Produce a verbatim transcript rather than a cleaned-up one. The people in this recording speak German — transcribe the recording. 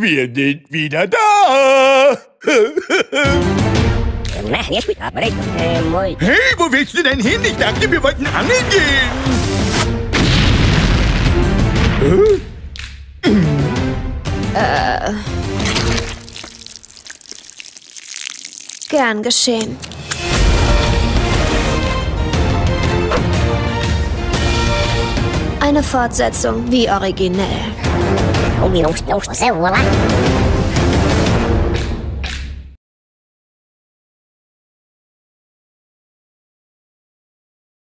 Wir sind wieder da! Hey, wo willst du denn hin? Ich dachte, wir wollten angeln gehen! Äh. Gern geschehen. Eine Fortsetzung wie originell.